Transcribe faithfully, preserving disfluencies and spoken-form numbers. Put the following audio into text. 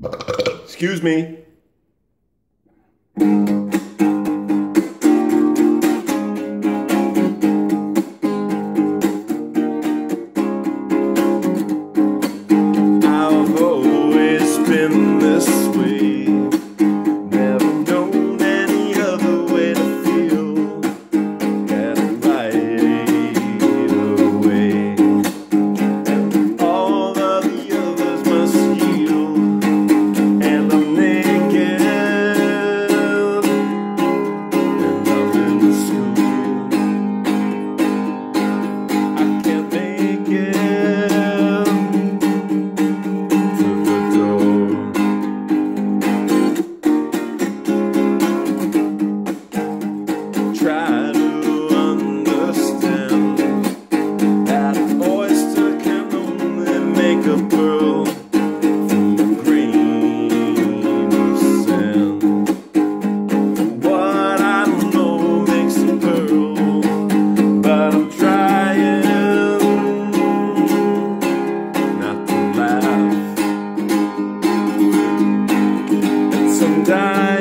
Excuse me. I've always been this way, never known any other way to feel that right away. And all of the others must yield, and I'm naked, and I'm in school. I can't make it to the door. Try to understand that an oyster can only make a pearl from a grain of sand. What I don't know makes a pearl, but I'm trying not to laugh. It's undying.